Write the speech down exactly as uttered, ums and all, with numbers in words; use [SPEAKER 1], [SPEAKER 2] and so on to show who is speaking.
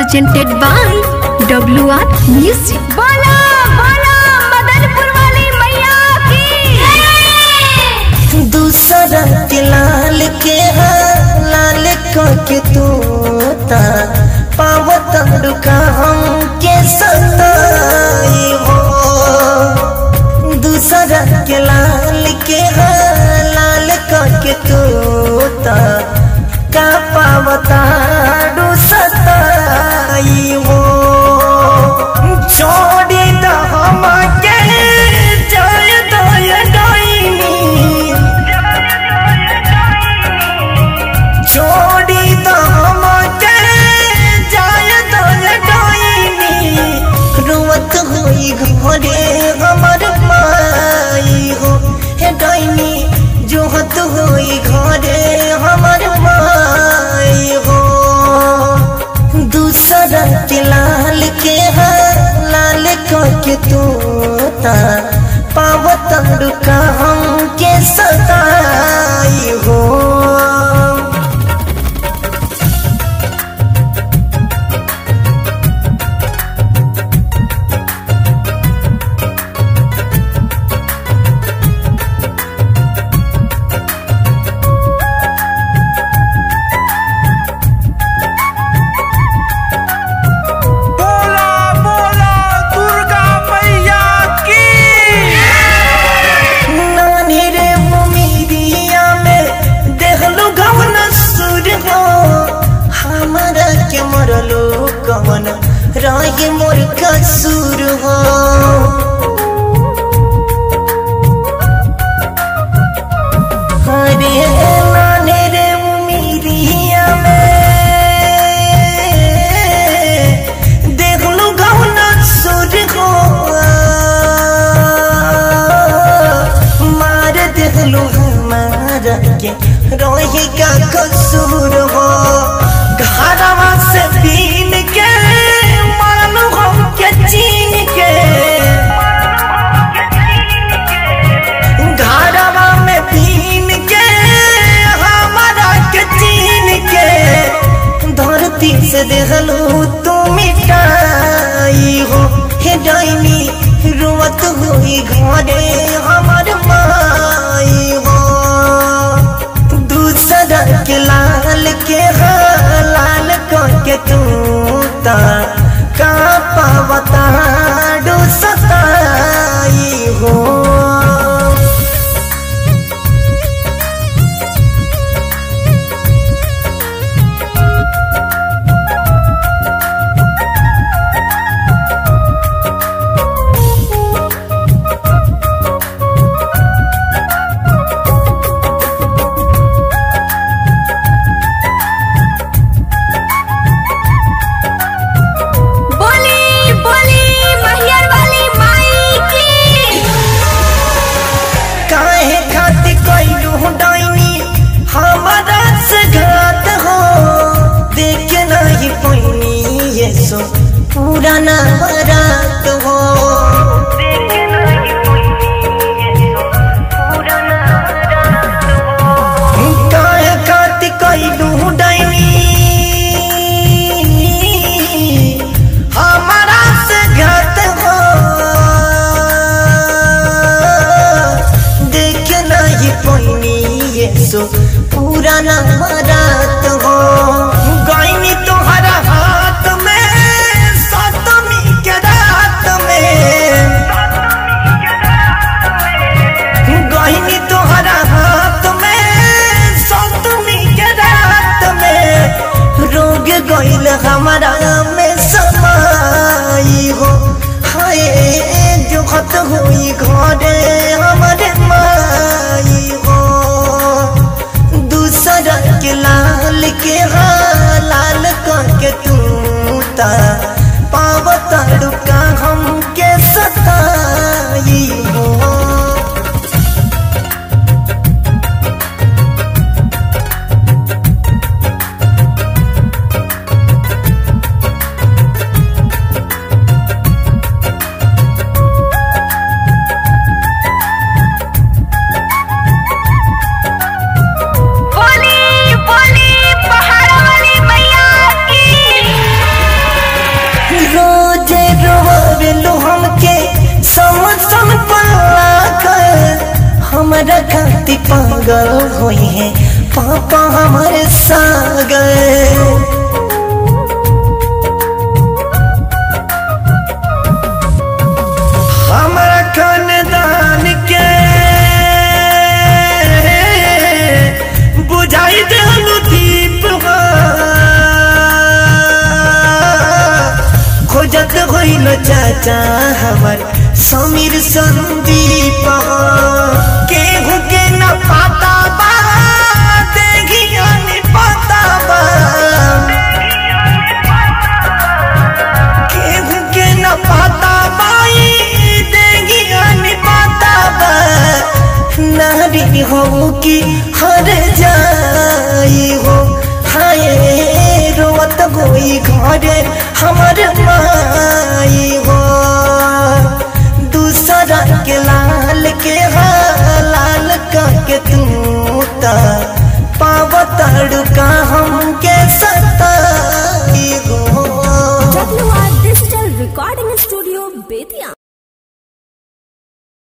[SPEAKER 1] presented by W R Music.
[SPEAKER 2] बोला बोला मदनपुर वाली मैया की।
[SPEAKER 3] दूसरा के लाल के लाल के तोता पावत रुका हम के सताई हो। दूसरा के लाल के लाल के तोता का पावता डू सताई हो। छोड़ी द हम के जाय दय डाइनी, छोड़ी द हम के जाय दय डाइनी। रोवत होई घरे हमर माई हो हे डाइनी, जोहत होई घरे हमर माई हो। दूसरा के लाल के लाल के तोता पावत रुका हम के सताई हो। कवन राही मोर कसूर हो। हरे नाने रे उमीरिया में देख लो गवन सुर हो। मार देख लो हमारा के रोही का कसूर हो। घरवा से बीन के मानो हम के चीन के, घरवा में बीन के हमारा के चीन के। धरती से देखलू तू मिटाई हो हे डाइनी, रोवत हुई घरे हमार माई हो। दूसरा के लाल के लाल के तूता का पावता डू सताई हो। पुराना बारात हो काहे खातिर कइलू डाइनी हमारा से घात हो। देख नहीं पैनी ये सो पुराना बारात हो। गइनी तोहरा हाथ में सतमी के रात में, गइनी तोहरा हाथ में सतमी के रात में। रोग गइल हमारा में समाई हो। हाय जोखत हुई घरे हमारे माई हो। दूसरा के लाल के लाल के तूता पावत रुका हम के सताई हो।
[SPEAKER 2] बोली बोली पहाड़ वाली मैया की।
[SPEAKER 3] पागल हुई है पापा हमारे सागर। हमारा खानदान के बुझाई देलू दीप खोजत होइल चाचा हमार समीर संदीप केहू के न पाता बा देखिया नहीं पाता बा केहू के न पाता बाई देखिया नहीं पाता बा नारी हो कि हर जाई हो हाय रोत गोई घरे हमार माई हो दूसरा के लाल के लाल के तू पावताड़ू का हम के सताई हो।
[SPEAKER 2] W R digital recording studio Bettiah.